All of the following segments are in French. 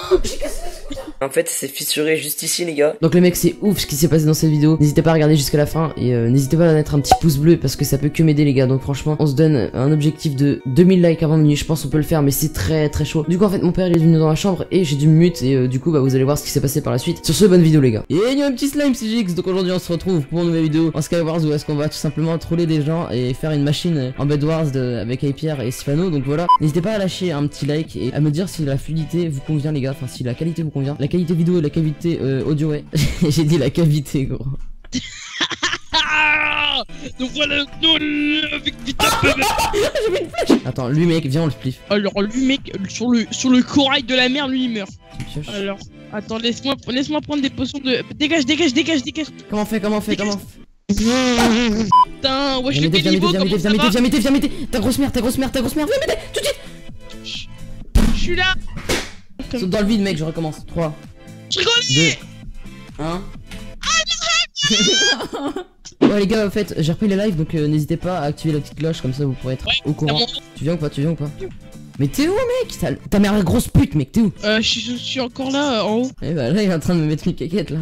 En fait, c'est fissuré juste ici, les gars. Donc les mecs, c'est ouf ce qui s'est passé dans cette vidéo. N'hésitez pas à regarder jusqu'à la fin et n'hésitez pas à mettre un petit pouce bleu parce que ça peut que m'aider les gars. Donc franchement, on se donne un objectif de 2000 likes avant minuit. Je pense qu'on peut le faire, mais c'est très très chaud. Du coup, en fait, mon père il est venu dans la chambre et j'ai dû me mute et du coup, bah vous allez voir ce qui s'est passé par la suite. Sur ce, bonne vidéo les gars. Et il y a un petit slime CGX. Donc aujourd'hui, on se retrouve pour une nouvelle vidéo en Skywars où est-ce qu'on va tout simplement troller des gens et faire une machine en Bed Wars avec Hyper et Sifano. Donc voilà, n'hésitez pas à lâcher un petit like et à me dire si la fluidité vous convient les gars. Enfin, si la qualité vous convient. La qualité vidéo et la qualité audio, ouais. J'ai dit la cavité, gros. Donc voilà, avec J'ai mis une flèche. Attends, lui mec, viens on le spliff. Alors lui mec, sur le corail de la mer, lui il meurt. Alors, attends, laisse-moi prendre des potions de... Dégage. Comment on fait Putain, ouais je le fais niveau, comment ça va? Viens m'aider. Ta grosse mère, viens m'aider, tout de suite. Je suis là. Saute dans le vide mec, je recommence. 3, Je rigole. 2, 1. Ouais les gars, en fait, j'ai repris les lives donc n'hésitez pas à activer la petite cloche comme ça vous pourrez être au courant. Tu viens ou pas? Mais t'es où mec? Ta mère est grosse pute mec, t'es où? Je suis encore là en haut. Et bah là il est en train de me mettre une caquette là.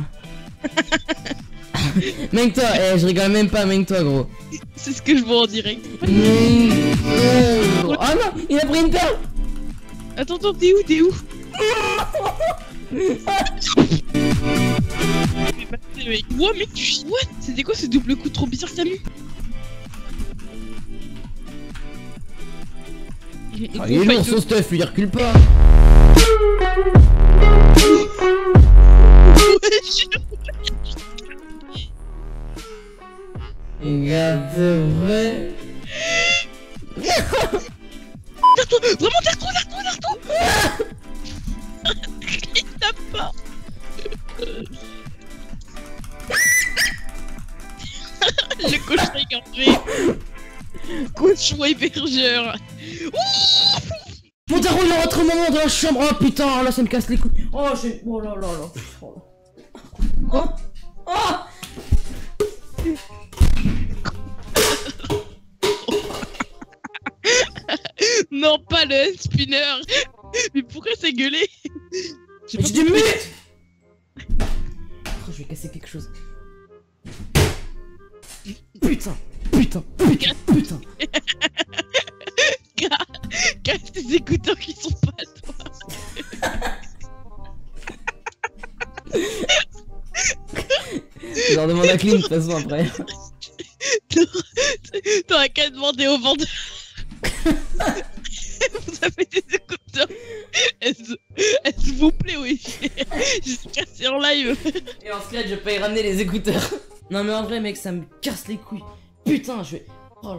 Mec toi, je rigole même pas, mec toi gros. C'est ce que je vois en direct. Oh non, il a pris une perle. Attends, t'es où? Wow mec, what? C'était quoi ce double coup trop bizarre Samu? Il est lourd son stuff, lui il recule pas. Regarde vrai. Vraiment terre-toi. Il tape pas. Le cochon égorgé. Cochon hébergeur. Mon daron il rentre au moment de la chambre. Oh putain, là ça me casse les couilles. Oh j'ai... Oh là. Quoi? Oh. Non, pas le hand spinner. Mais pourquoi c'est gueulé? J'ai du mute. Oh, je vais casser quelque chose. Putain. Casse tes écouteurs qui sont pas à toi. Je leur demande à Clean de toute façon après. T'auras qu'à demander au vendeur. Vous avez des écouteurs. Est-ce vous plaît, oui? J'ai cassé en live. Et en secret je peux y ramener les écouteurs. Non mais en vrai mec ça me casse les couilles. Putain je vais... Oh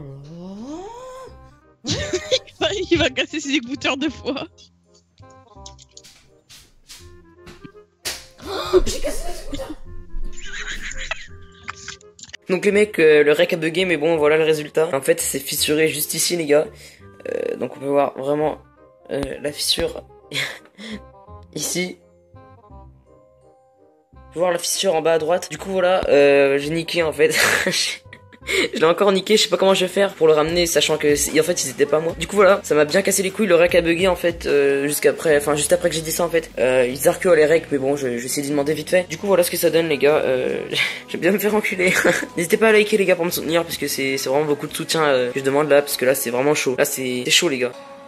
là là. Il va casser ses écouteurs 2 fois. Oh, j'ai cassé les écouteurs. Donc les mecs, le rec a bugué, mais bon, voilà le résultat. En fait, c'est fissuré juste ici, les gars. Donc on peut voir vraiment la fissure ici. On peut voir la fissure en bas à droite. Du coup, voilà, j'ai niqué en fait. Je l'ai encore niqué, je sais pas comment je vais faire pour le ramener, sachant que en fait ils étaient pas moi. Du coup voilà, ça m'a bien cassé les couilles, le rec a bugué en fait juste après que j'ai dit ça en fait. Ils arquent les recs, mais bon je vais essayer d'y demander vite fait. Du coup voilà ce que ça donne les gars, j'ai bien me faire enculer. N'hésitez pas à liker les gars pour me soutenir parce que c'est vraiment beaucoup de soutien que je demande là, parce que là c'est vraiment chaud. Là c'est chaud les gars.